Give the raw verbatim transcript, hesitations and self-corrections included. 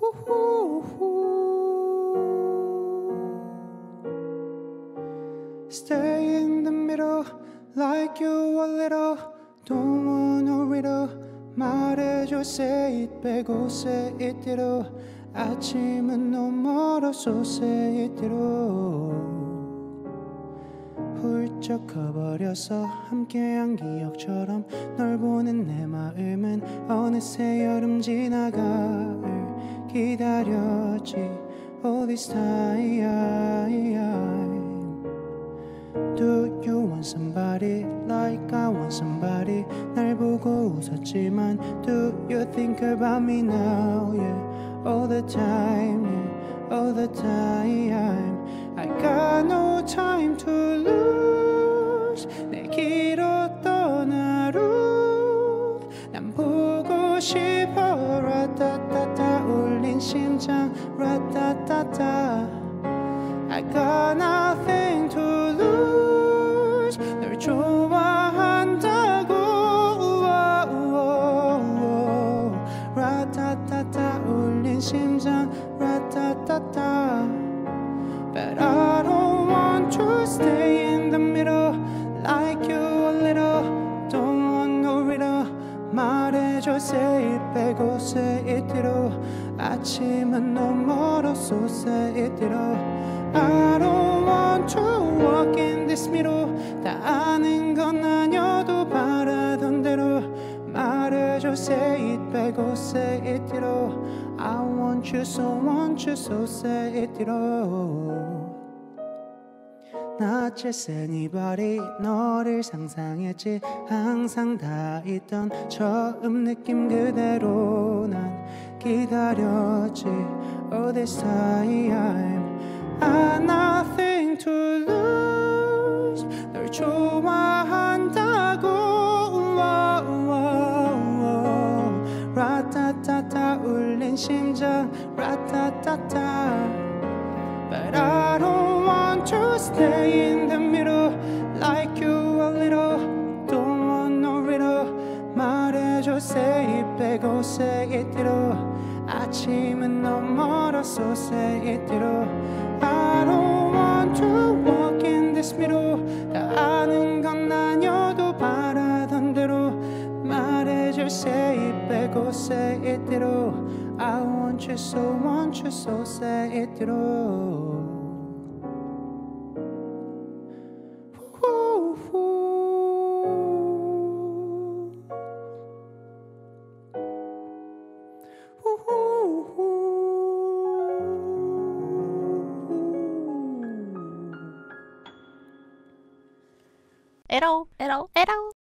Stay in the middle like you a little. Don't want no riddle. 말해줘 say it 빼고 say it 대로. 아침은 너무 멀어서 say it 대로. 훌쩍 커버려서 함께한 기억처럼 널 보는 내 마음은 어느새 여름 지나 가을 기다렸지 all this time. Do you want somebody like I want somebody? 날 보고 웃었지만 Do you think about me now? Yeah, all the time, yeah, all the time. I got no time to lose. 내 길었던 하루 난 보고 싶어. 라따따따 울린 심장 라따따따. I got nothing to lose. 널 좋아한다고. 라따따따 울린 심장 라따따따. But I don't want to stay in the middle like you a little. Don't want no riddle. 말해줘 say it 빼고 say it 대로. 아침은 너무 멀어서 say it 대로. I don't want to walk in this middle. 다 아는 건 아니어도 바라던 대로. 말해줘 say it 빼고 say it 대로. I want you so want you so say it 대로. Not just anybody. 너를 상상했지. 항상 다 있던 처음 느낌 그대로 난 기다렸지 all this time. I nothing to lose. 널 좋아한다고. 라따따따 울린 심장 라따따따. But I don't want to stay in the middle like you a little. Don't want no riddle. 말해줘 say it 빼고 say it 대로. 아침은 너무 멀어서 say it 대로. I don't want to walk in this middle. 다 아는 건 아니어도 바라던 대로. 말해줘 say it 빼고 say it 대로. I want you so want you so say it 대로. 에러 에러 에러